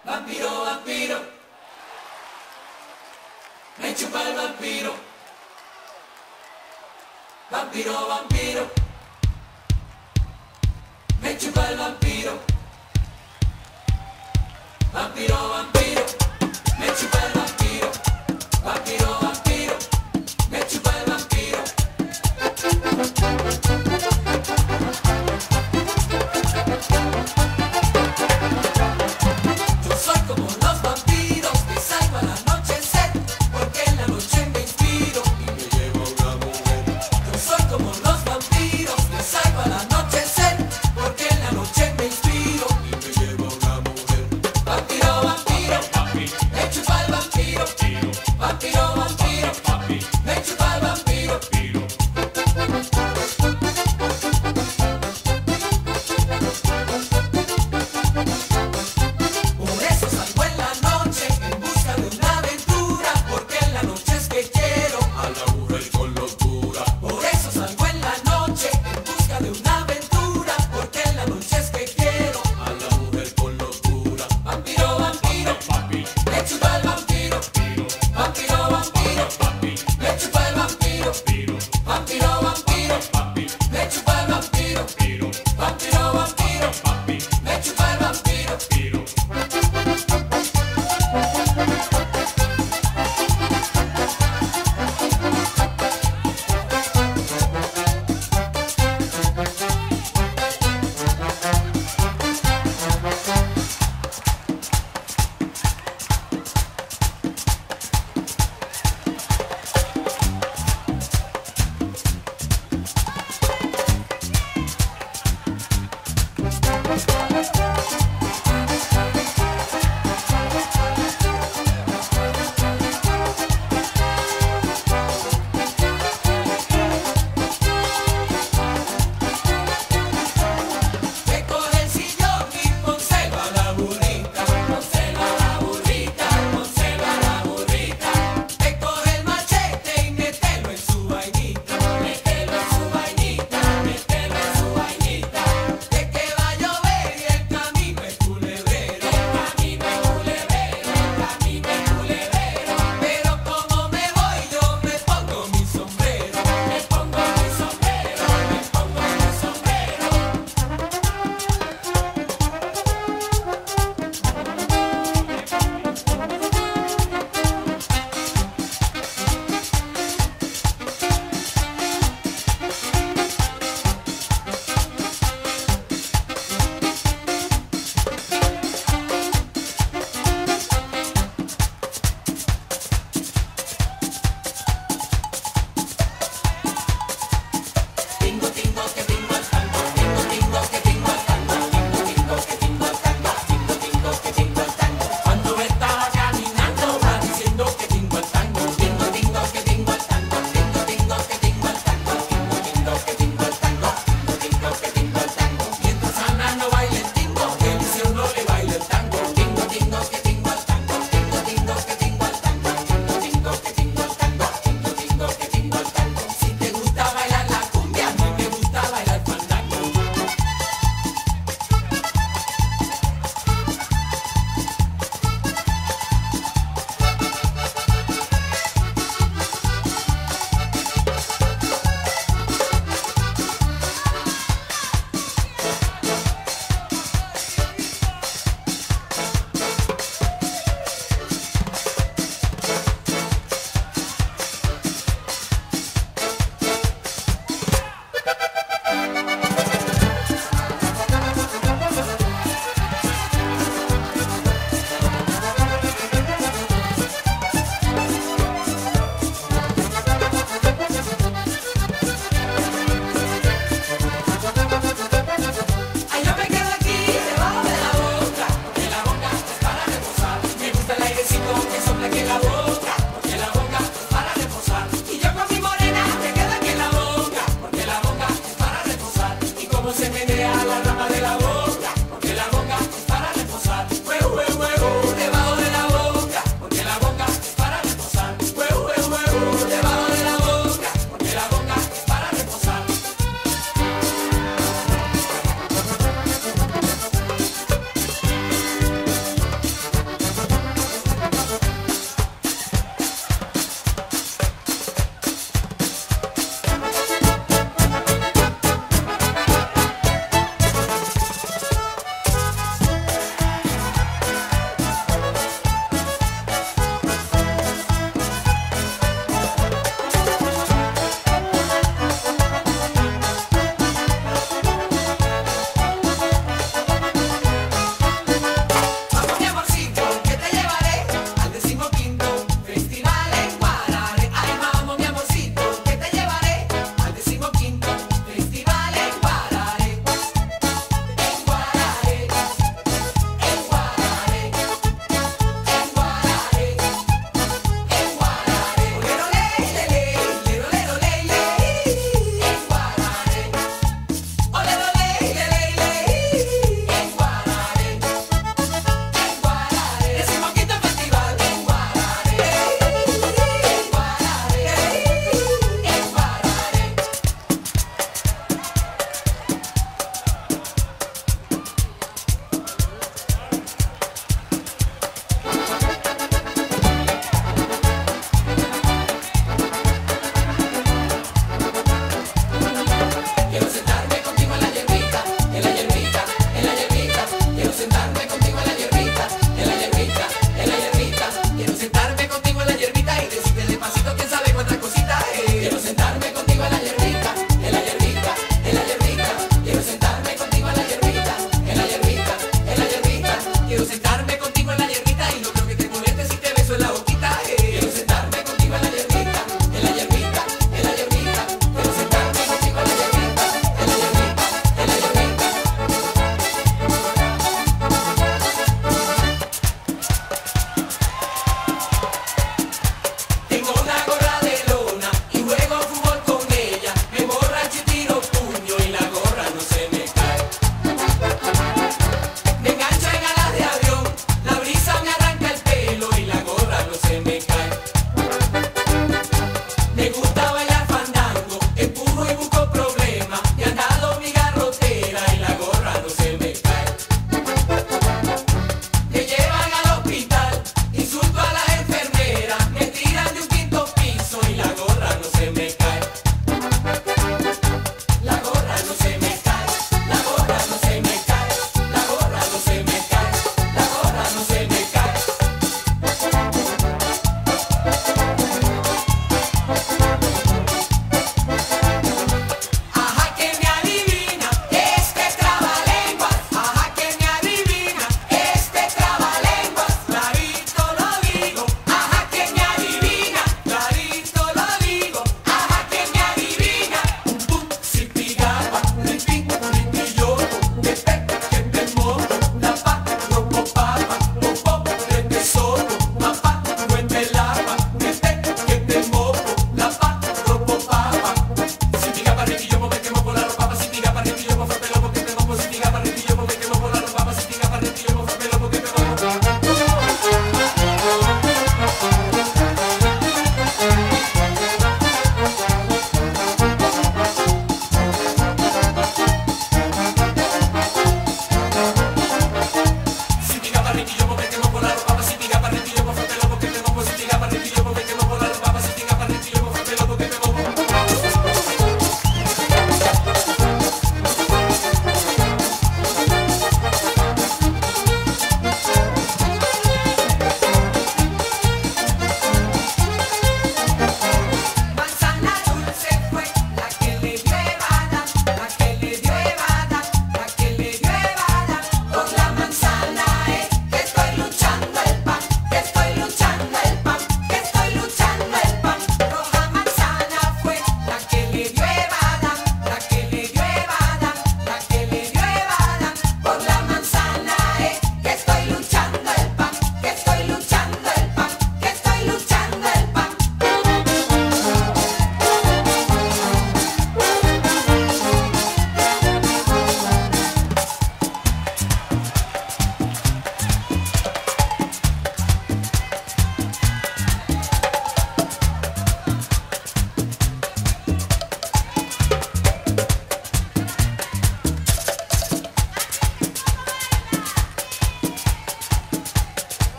Vampiro, vampiro, me chupa el vampiro. Vampiro, vampiro, me chupa el vampiro. Vampiro, vampiro, me chupa el vampiro. Vampiro, vampiro, me chupa el vampiro. Yo soy como los vampiros que salgo al anochecer, porque en la noche me inspiro y me llevo a una mujer. Yo soy como los vampiros que salgo al anochecer, porque en la noche me inspiro y me llevo a una mujer. Vampiro, vampiro,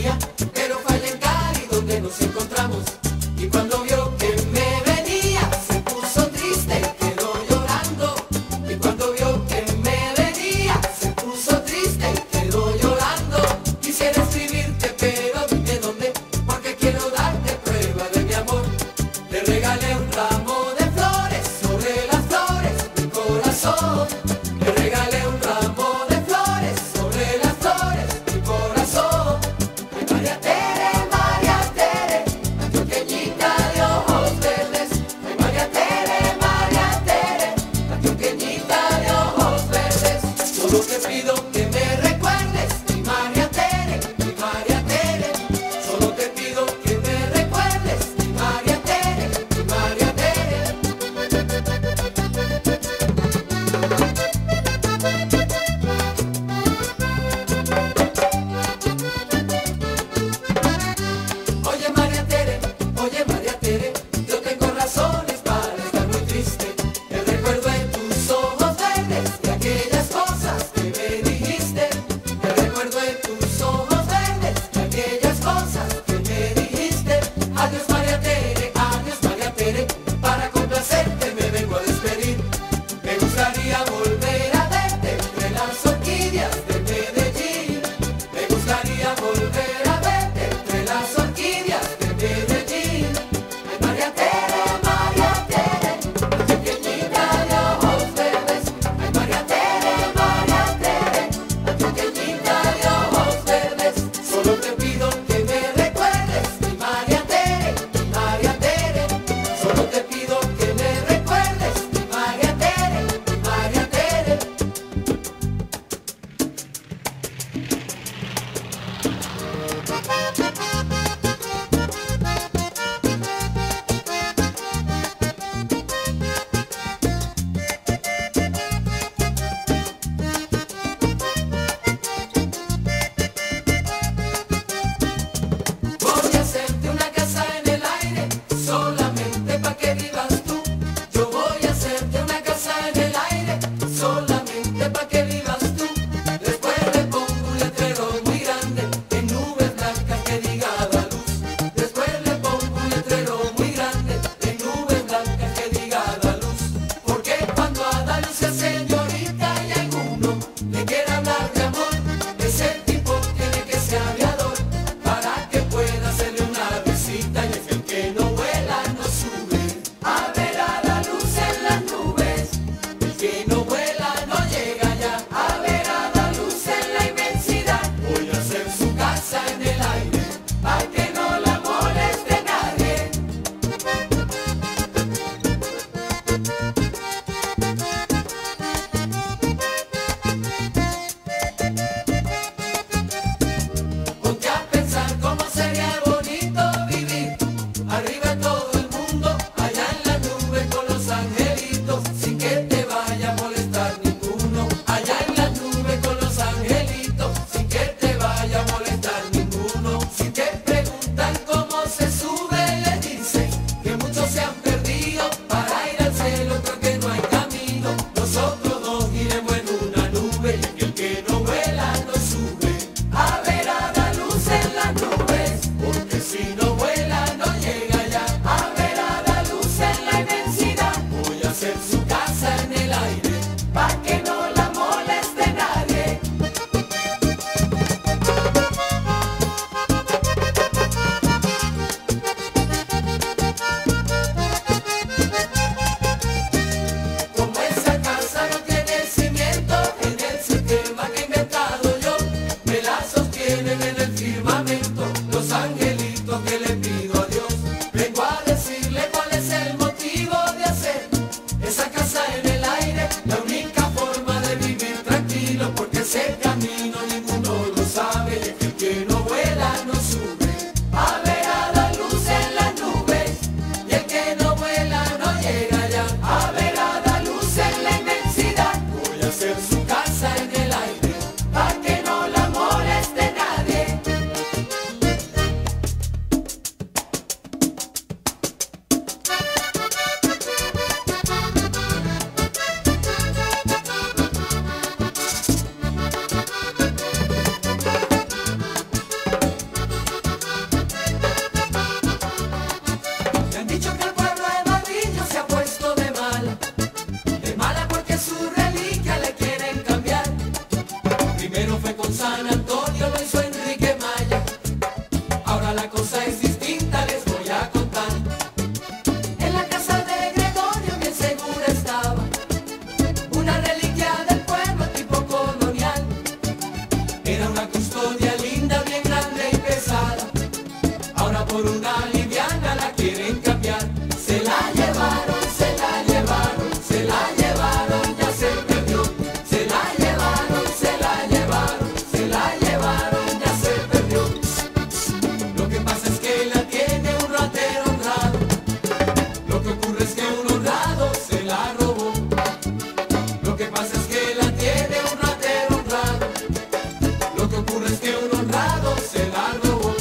venía, pero fue allá en Cali donde nos encontramos. Y cuando vio que me venía, se puso triste y quedó llorando. Y cuando vio que me venía, se puso triste y quedó llorando. Quisiera escribirte, pero dime dónde, porque quiero darte prueba de mi amor. Le regalé un ramo de flores sobre las flores del corazón. Le regalé un ramo de flores sobre las flores del corazón. Ay, María Ahora la cosa es distinta, les voy a contar. En la casa de Gregorio bien segura estaba una reliquia del pueblo tipo colonial. Era una custodia linda, bien grande y pesada. Ahora por una liviana la quieren cambiar. Se la llevaron, se la llevaron, se la llevaron, ya se perdió. Se la llevaron, se la llevaron, se la llevaron, ya se perdió. Lo que pasa es que la tiene un ratero honrado. Lo que ocurre es que un honrado se la robó. Lo que pasa es que la tiene un ratero honrado. Lo que ocurre es que un honrado se la robó.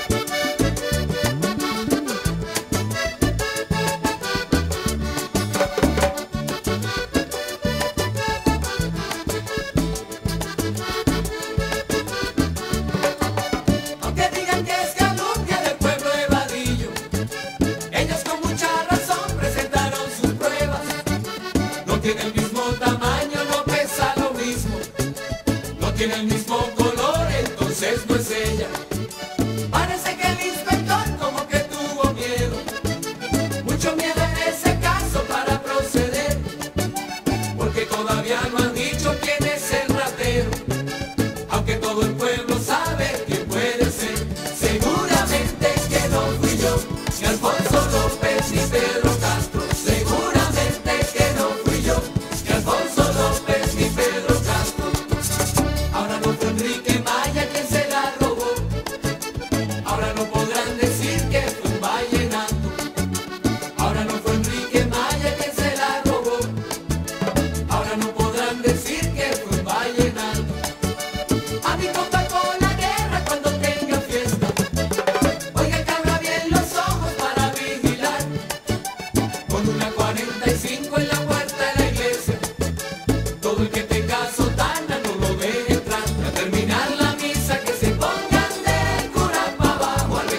Aunque digan que es calumnia del pueblo de Vadillo, ellos con mucha razón presentaron sus pruebas. No tiene el mismo tamaño, no pesa lo mismo, no tiene el mismo color, entonces no es ella. Parece que el inspector como que tuvo miedo, mucho miedo en ese caso para proceder, porque todavía no han dicho quién es el ratero, aunque todo el pueblo sabe quién puede ser. Seguramente que no fui yo, ni Alfonso López ni Pedro Castro. Seguramente que no fui yo, ni Alfonso López ni Pedro Castro. Ahora no fue Enrique Maya quien se la robó. Ahora no podrán decir que fue un vallenato. Ahora no fue Enrique Maya quien se la robó. Ahora no podrán decir que fue un vallenato. A mi compa con la guerra cuando tenga fiesta, oiga que abra bien los ojos para vigilar. Con una 45 en la puerta de la iglesia, todo el que tenga sotana no lo deje entrar. Al terminar la misa que se pongan del cura pa' abajo, al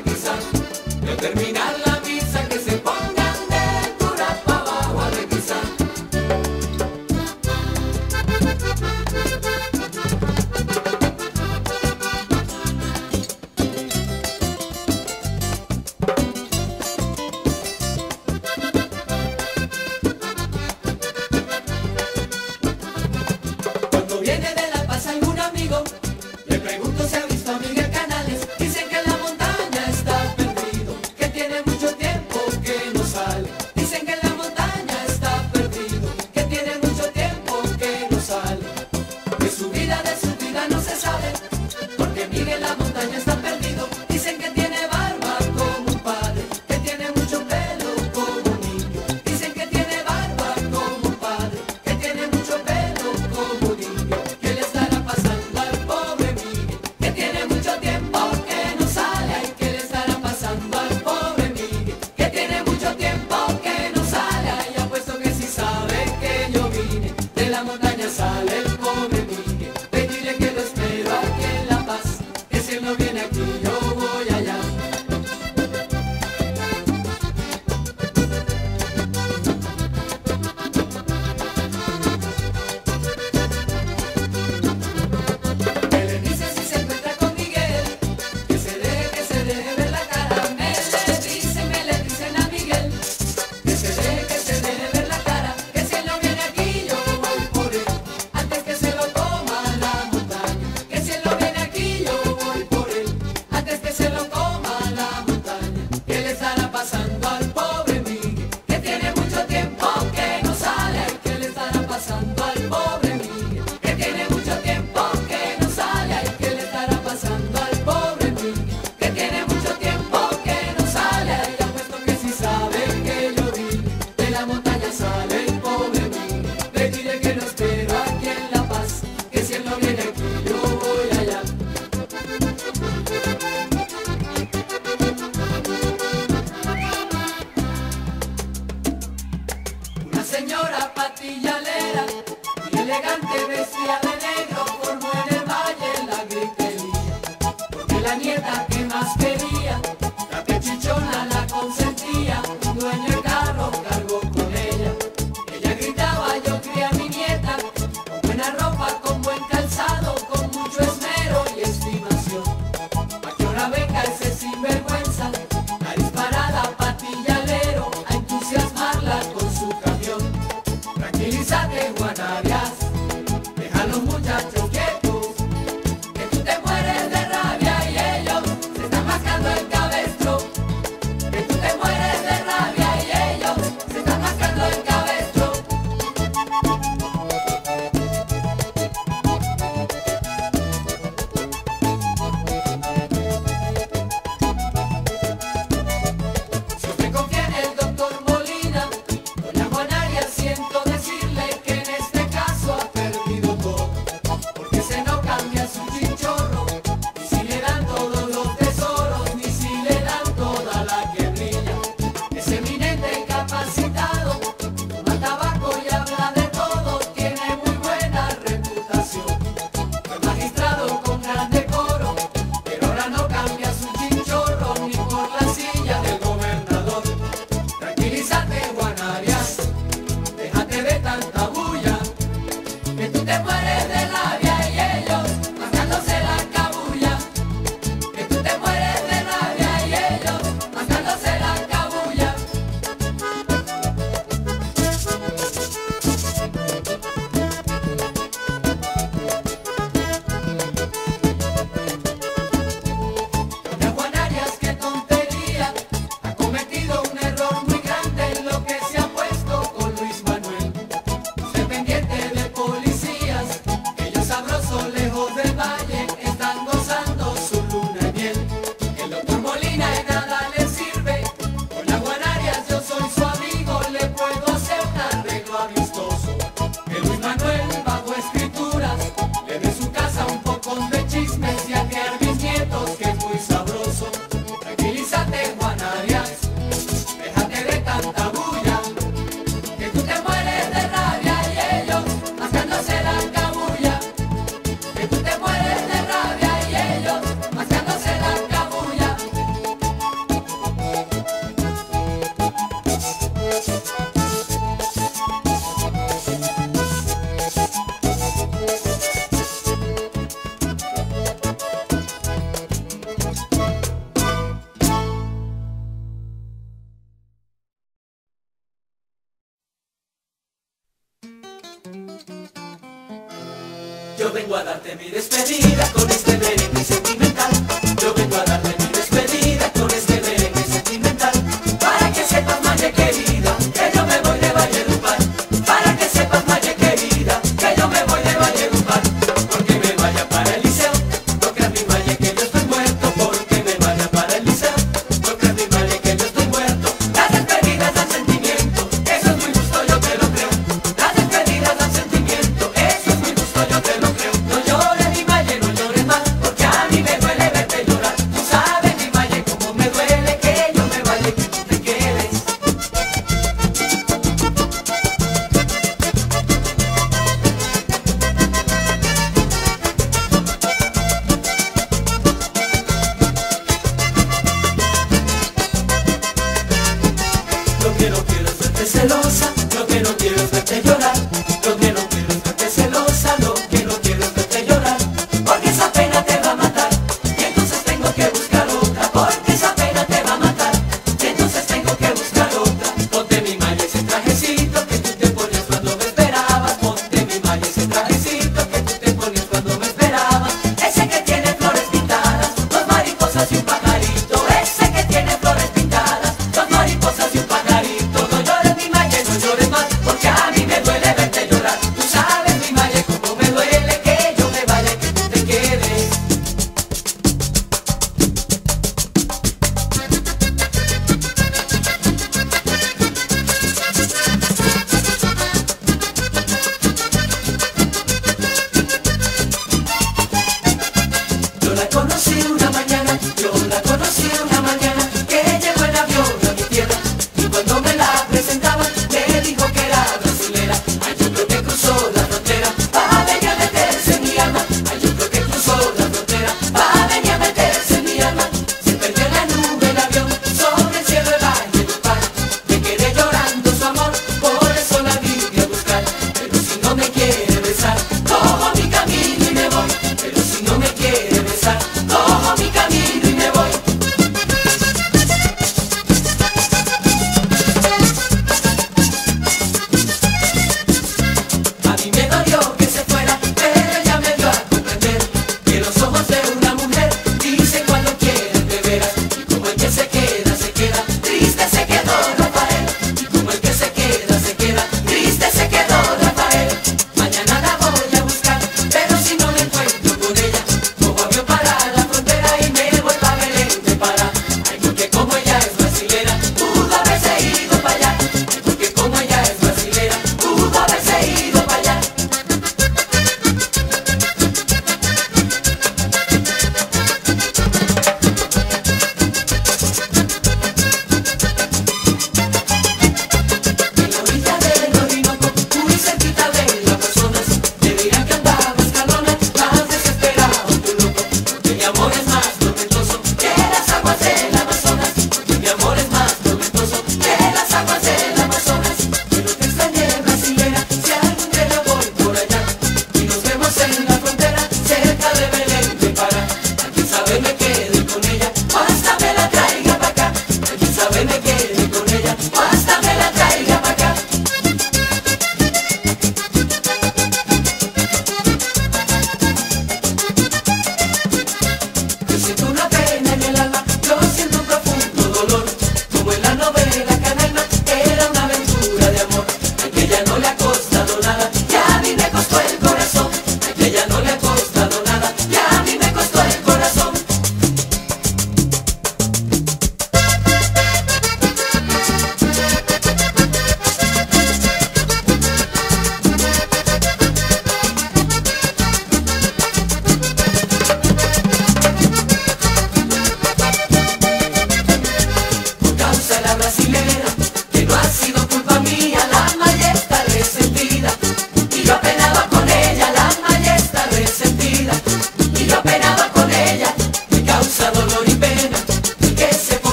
Yo vengo a darte mi despedida con este merengue sentimental. Yo vengo a darte mi despedida con este merengue sentimental. Para que sepas, Maye querida, que yo me voy de Valledupar. Para que sepas, Maye querida, que yo me voy de Valledupar. Porque me vaya para el liceo, no creas mi Maye que yo estoy muerto. Porque me vaya para el liceo, no creas mi Maye que yo estoy muerto. Las despedidas dan sentimiento, eso es muy justo, yo te lo creo. Las despedidas dan sentimiento, eso es muy justo, yo te lo creo. No llores mi Maye, no llores más, porque a mí me duele verte llorar. Tú sabes mi Maye cómo me duele que yo me vaya y que tú te quedes. Lo que no quiero es verte celosa, lo que no quiero es verte llorar.